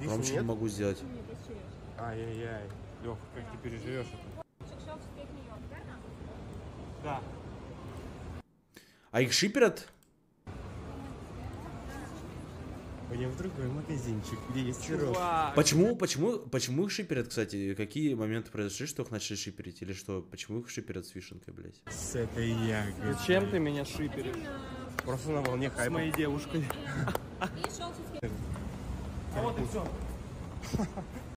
промчик нет? могу сделать. Ай-яй-яй. Лёх, как ты переживешь это? Да. А их шиперят? Пойдем в другой магазинчик, где есть сироп. Почему их шиперят, кстати? Какие моменты произошли, что их начали шиперить? Или что? Почему их шиперят с вишенкой, блядь? С этой ягодой. Зачем ты меня шиперишь? Просто на волне С хайпа. моей девушкой. А вот и все.